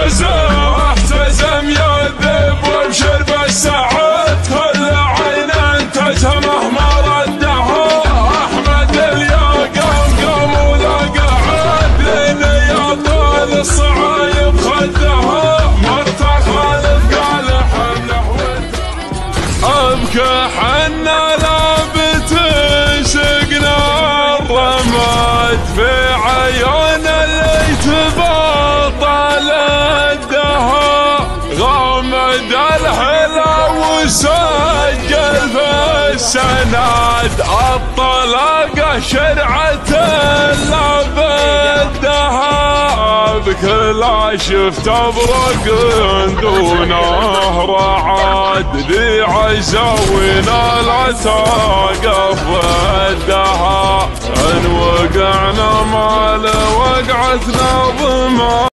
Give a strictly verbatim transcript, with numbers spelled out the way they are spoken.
احتزم احتزم يا الذئب وابشر بالسعد، كل عين تجهمه ما ردها. احمد الياقم قام ولا قعد، لين يا طال الصعايب خدها. مرت خالد قال حمله ابكى حنا لابت سقنا الرماد، في عيون اللي تباطل الدها. غامد الهلا وسجل في السناد، الطلاقه شرعه لا بدها. بكل شفت ابرق دونه رعاد، ذي عزه ونال توقف ودها. ان وقعنا مال وقعتنا ضمان.